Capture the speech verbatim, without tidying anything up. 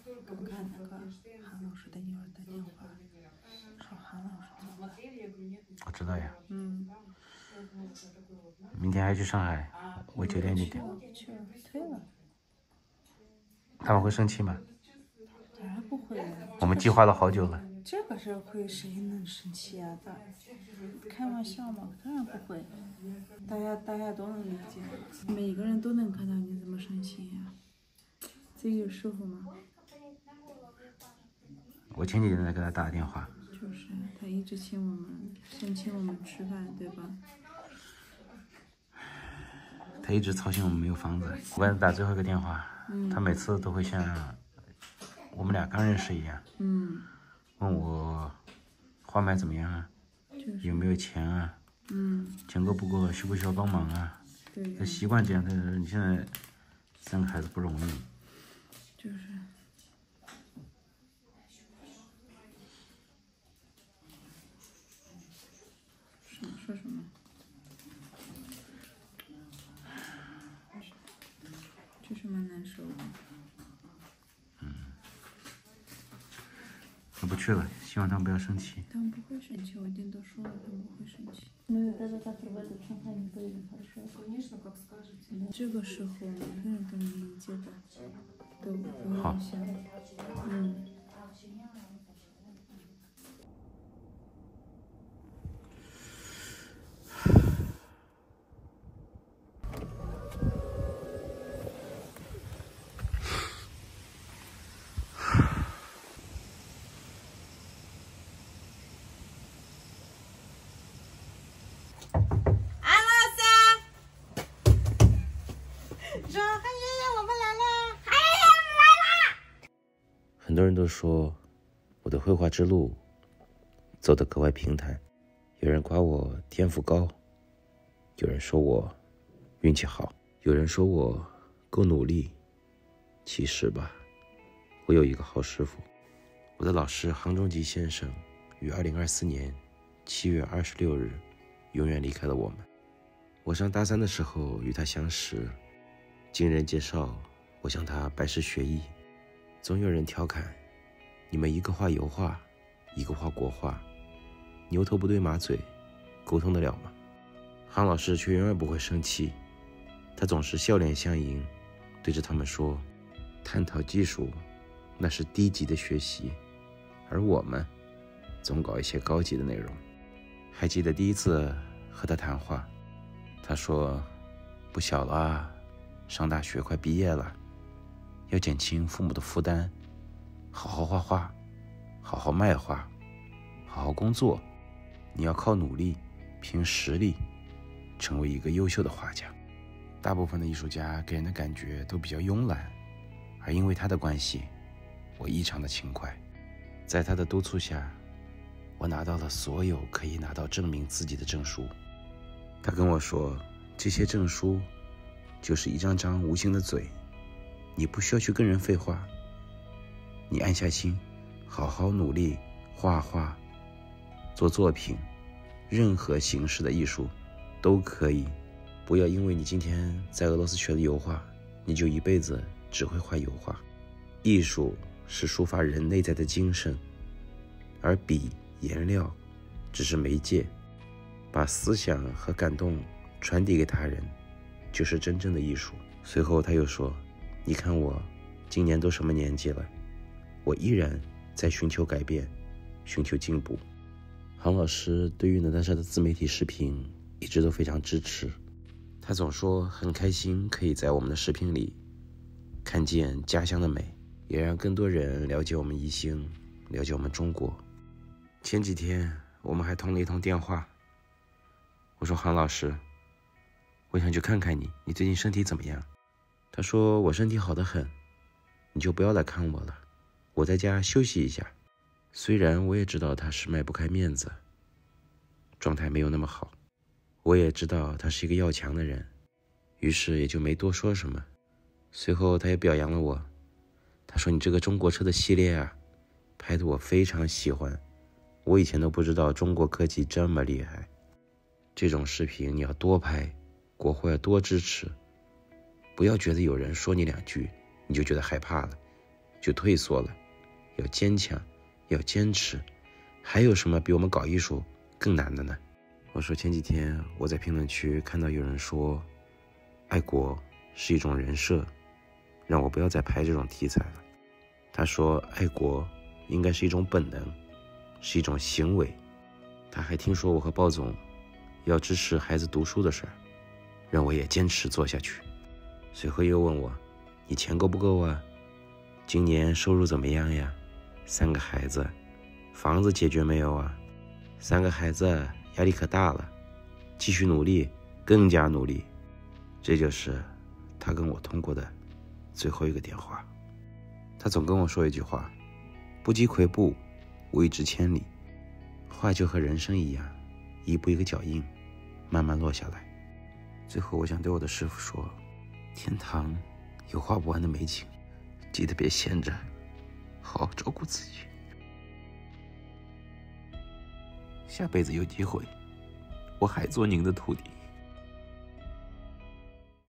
我看那个韩老师的女儿打电话，说韩老师走了。 我知道呀。 嗯。 明天还去上海，我九点你去了，去了，退了。 他们会生气吗？ 当然不会了。 我们计划了好久了。 这个事会谁能生气啊？咋？开玩笑嘛，当然不会。大家大家都能理解，每个人都能看到你怎么生气呀、啊。这有师傅吗？ 我前几天才给他打电话。 就是他一直请我们，先请我们吃饭，对吧？ 他一直操心我们没有房子。我给他打最后一个电话， 嗯、 他每次都会像我们俩刚认识一样， 嗯， 问我花买怎么样啊， 就是、 有没有钱啊， 嗯， 钱够不够，需不需要帮忙啊？ 对， 他习惯这样。他你现在生个孩子不容易， 就是。说什么？就是蛮难受的。 嗯，我不去了，希望他们不要生气。 他们不会生气，我一定都说了，他们不会生气。这个时候每个人都能理解的，都都能想。嗯。 很多人都说我的绘画之路走得格外平坦，有人夸我天赋高，有人说我运气好，有人说我够努力。其实吧，我有一个好师傅，我的老师杭中吉先生于二零二四年七月二十六日永远离开了我们。我上大三的时候与他相识，经人介绍，我向他拜师学艺。总有人调侃，你们一个画油画，一个画国画，牛头不对马嘴，沟通得了吗？杭老师却永远不会生气，他总是笑脸相迎，对着他们说，探讨技术那是低级的学习，而我们总搞一些高级的内容。还记得第一次和他谈话，他说，不小了啊，上大学快毕业了，要减轻父母的负担，好好画画，好好卖画，好好工作，你要靠努力，凭实力，成为一个优秀的画家。大部分的艺术家给人的感觉都比较慵懒，而因为他的关系，我异常的勤快。在他的督促下，我拿到了所有可以拿到证明自己的证书。他跟我说，这些证书就是一张张无形的嘴，你不需要去跟人废话，你安下心，好好努力画画，做作品，任何形式的艺术都可以。不要因为你今天在俄罗斯学了油画，你就一辈子只会画油画。艺术是抒发人内在的精神，而笔、颜料只是媒介，把思想和感动传递给他人，就是真正的艺术。随后他又说，你看我今年都什么年纪了，我依然在寻求改变，寻求进步。杭老师对于哪吒的自媒体视频一直都非常支持，他总说很开心可以在我们的视频里看见家乡的美，也让更多人了解我们宜兴，了解我们中国。前几天我们还通了一通电话，我说，杭老师，我想去看看你，你最近身体怎么样？他说，我身体好得很，你就不要来看我了，我在家休息一下。虽然我也知道他是迈不开面子，状态没有那么好，我也知道他是一个要强的人，于是也就没多说什么。随后他也表扬了我，他说，你这个中国车的系列啊，拍得我非常喜欢，我以前都不知道中国科技这么厉害，这种视频你要多拍，国货要多支持，不要觉得有人说你两句你就觉得害怕了， 就退缩了，要坚强，要坚持，还有什么比我们搞艺术更难的呢？我说前几天我在评论区看到有人说，爱国是一种人设，让我不要再拍这种题材了。他说爱国应该是一种本能，是一种行为。他还听说我和鲍总要支持孩子读书的事儿，让我也坚持做下去。随后又问我，你钱够不够啊？今年收入怎么样呀？三个孩子，房子解决没有啊？三个孩子压力可大了，继续努力，更加努力。这就是他跟我通过的最后一个电话。他总跟我说一句话，不积跬步，无以至千里。话就和人生一样，一步一个脚印，慢慢落下来。最后我想对我的师父说，天堂有画不完的美景，记得别闲着，好好照顾自己。下辈子有机会，我还做您的徒弟。